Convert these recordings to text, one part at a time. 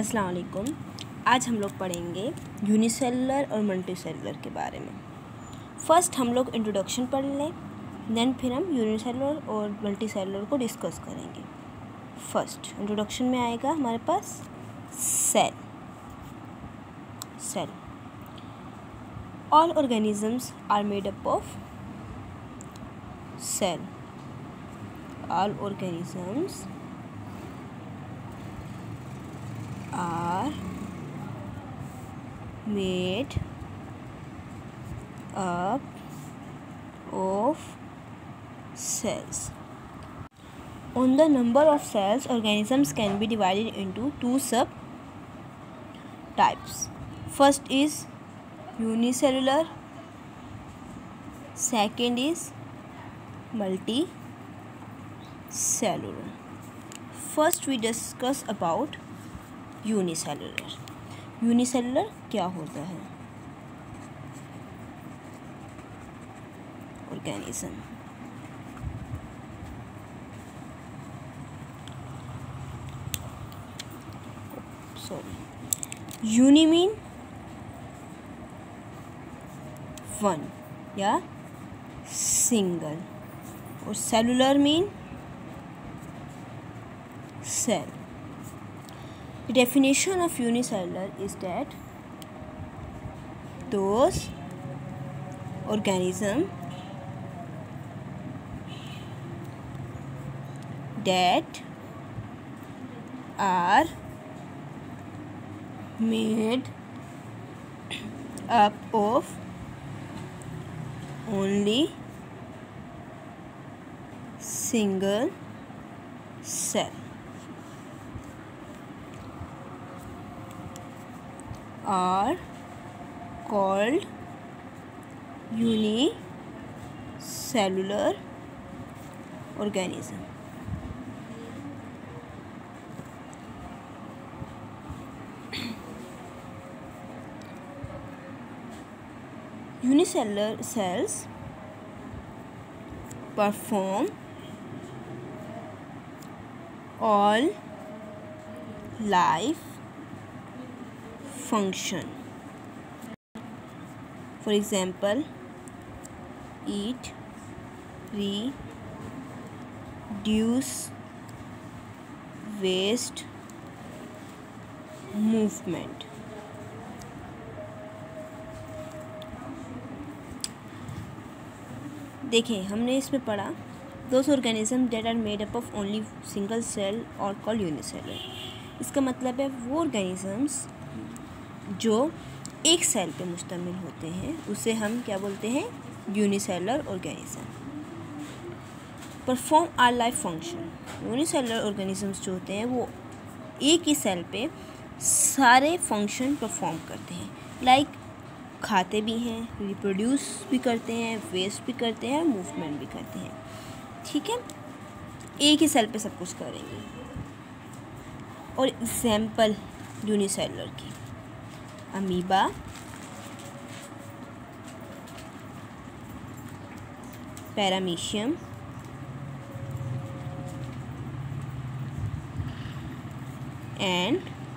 अस्सलाम वालेकुम। आज हम लोग पढ़ेंगे यूनिसेलुलर और मल्टीसेलुलर के बारे में। फर्स्ट हम लोग इंट्रोडक्शन पढ़ लें, देन फिर हम यूनिसेलुलर और मल्टीसेलुलर को डिस्कस करेंगे। फर्स्ट इंट्रोडक्शन में आएगा हमारे पास cell. All organisms are made up of cell. All organisms are made up of cells. On the number of cells, organisms can be divided into two subtypes. First is unicellular, second is multicellular. First we discuss about unicellular. Unicellular क्या होता है? Organism uni mean one या single, और cellular mean cell. The definition of unicellular is that those organisms that are made up of only single cell are called unicellular organism. Unicellular cells perform all life function. For example, eat, reduce, waste, movement. देखिए, हमने इसमें पढ़ा those organism that are made up of only single cell और called unicellular. इसका मतलब है वो organisms जो एक सेल पे मुश्तमिल होते हैं उसे हम क्या बोलते हैं? Unicellular organism. Perform our life function. Unicellular organisms जो होते हैं वो एक ही सेल पे सारे फंक्शन परफॉर्म करते हैं। लाइक खाते भी हैं, रिप्रोड्यूस भी करते हैं, वेस्ट भी करते हैं, मूवमेंट भी करते हैं। ठीक है, एक ही सेल पे सब कुछ करेंगे। और एग्जाम्पल यूनिसेलुलर की अमीबा, पैरामीशियम, एंड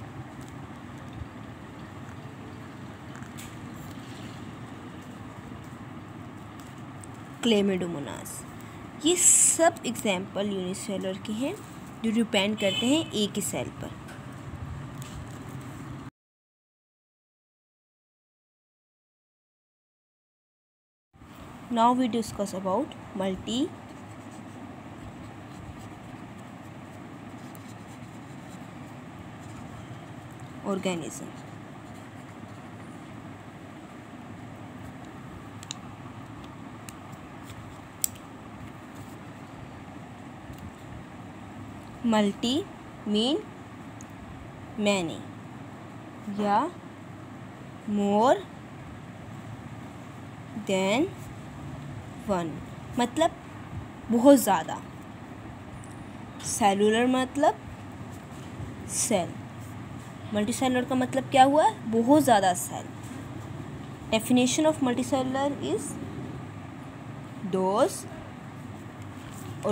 क्लेमिडोमोनास। ये सब एग्जाम्पल यूनिसेलुलर के हैं जो डिपेंड करते हैं एक ही सेल पर। Now we discuss about multi-organism. Multi mean many या more than वन, मतलब बहुत ज़्यादा। सेलुलर मतलब सेल। मल्टीसेलुलर का मतलब क्या हुआ? बहुत ज़्यादा cell. Definition of multicellular is those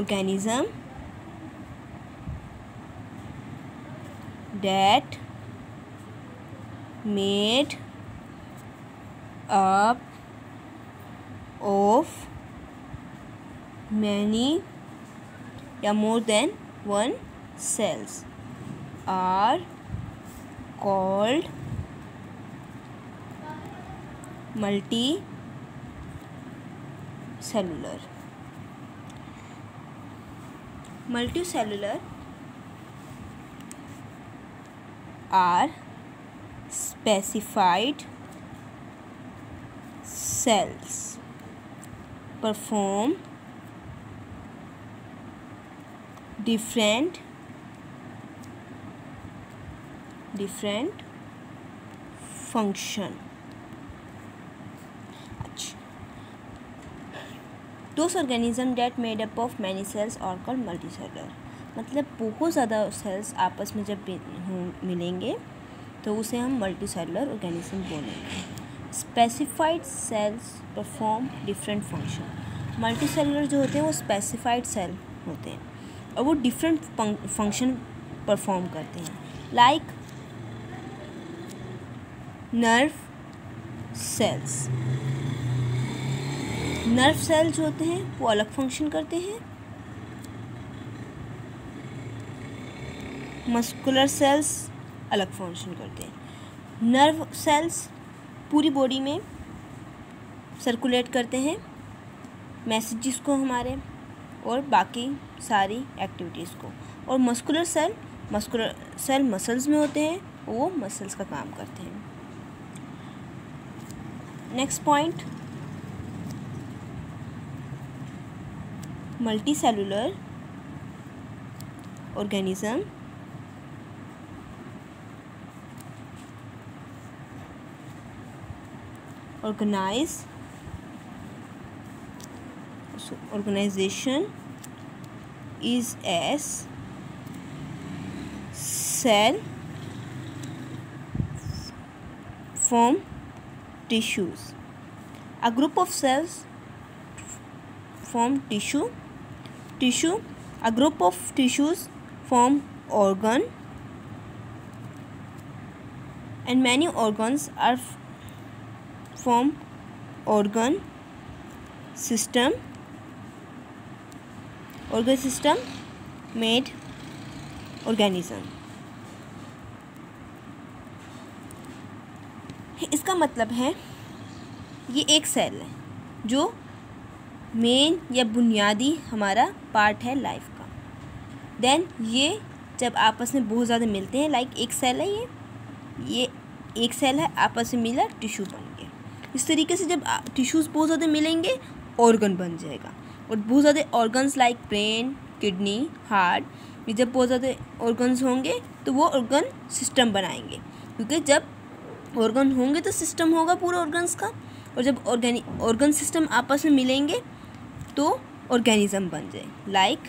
organism that made up of many या more than one cells are called multicellular. Multicellular are specified cells perform different function. Those organisms that made up of many cells are called multicellular. मतलब बहुत ज़्यादा sales आपस में जब मिलेंगे तो उसे हम मल्टीसेलुलर ऑर्गेनिज्म बोलेंगे. Specified cells perform different function. Multicellular जो होते हैं वो स्पेसिफाइड सेल होते हैं और वो डिफरेंट फंक्शन परफॉर्म करते हैं. Like nerve cells. Nerve cells होते हैं वो अलग फंक्शन करते हैं. मस्कुलर सेल्स अलग फंक्शन करते हैं. नर्व सेल्स पूरी बॉडी में सर्कुलेट करते हैं मैसेजेस को हमारे और बाकी सारी एक्टिविटीज़ को. और मस्कुलर सेल मसल्स में होते हैं, वो मसल्स का काम करते हैं. Next point, multicellular organism organization is as cell form tissues. A group of cells form tissue. A group of tissues form organ, and many organs are form organ system made organism. इसका मतलब है ये एक cell है जो main या बुनियादी हमारा पार्ट है लाइफ का. देन ये जब आपस में बहुत ज़्यादा मिलते हैं, लाइक एक सेल है ये एक सेल है, आपस में मिला टिश्यू बन गया. इस तरीके से जब टिश्यूज़ बहुत ज़्यादा मिलेंगे ऑर्गन बन जाएगा. और बहुत ज़्यादा organs like brain, kidney, heart, ये जब बहुत ज़्यादा ऑर्गन्स होंगे तो वो ऑर्गन सिस्टम बनाएंगे. क्योंकि जब ऑर्गन होंगे तो सिस्टम होगा पूरा ऑर्गन्स का. और जब ऑर्गन सिस्टम आपस में मिलेंगे तो ऑर्गेनिज्म बन जाए. Like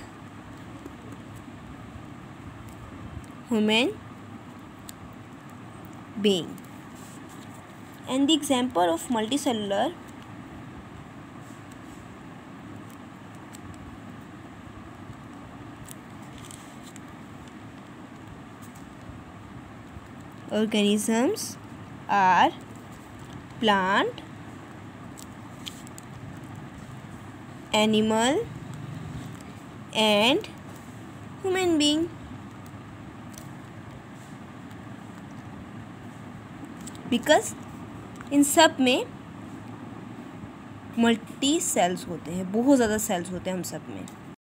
human being. And the example of multicellular organisms are plant, animal and human being. Because इन सब में मल्टी सेल्स होते हैं, बहुत ज़्यादा सेल्स होते हैं हम सब में.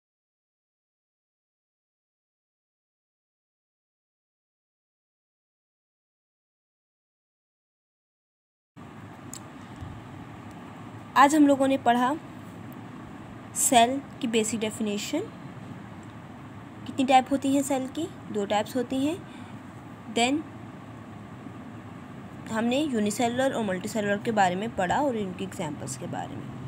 आज हम लोगों ने पढ़ा सेल की बेसिक डेफिनेशन. कितनी टाइप होती हैं सेल की? 2 टाइप्स होती हैं. देन हमने यूनिसेलुलर और मल्टीसेलुलर के बारे में पढ़ा और इनके एग्जांपल्स के बारे में.